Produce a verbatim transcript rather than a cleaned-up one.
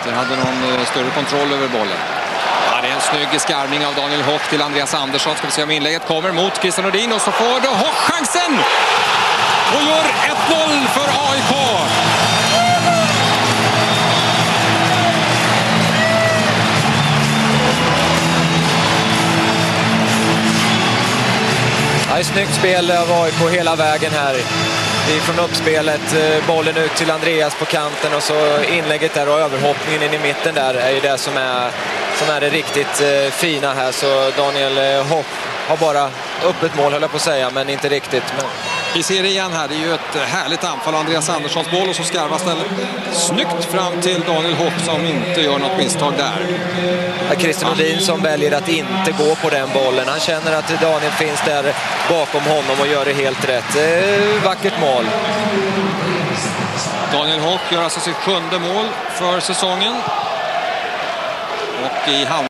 inte hade någon större kontroll över bollen. Ja, det är en snygg skarvning av Daniel Hoch till Andreas Andersson. Ska vi se om inlägget kommer mot Christian Nordin och så får då Hoch chansen! Och gör ett noll för A I K! Ja, snyggt spel av A I K hela vägen här. Från uppspelet, bollen ut till Andreas på kanten och så inlägget där och överhoppningen in i mitten där är ju det som är, som är det riktigt eh, fina här. Så Daniel Hoch har bara öppet mål, höll jag på att säga, men inte riktigt. Men... Vi ser det igen här, det är ju ett härligt anfall av Andreas Anderssons boll och så skarvas den snyggt fram till Daniel Hoch som inte gör något misstag där. Ja, Christian Nordin som väljer att inte gå på den bollen. Han känner att Daniel finns där bakom honom och gör det helt rätt. Eh, vackert mål. Daniel Hoch gör alltså sitt sjunde mål för säsongen. Och i hand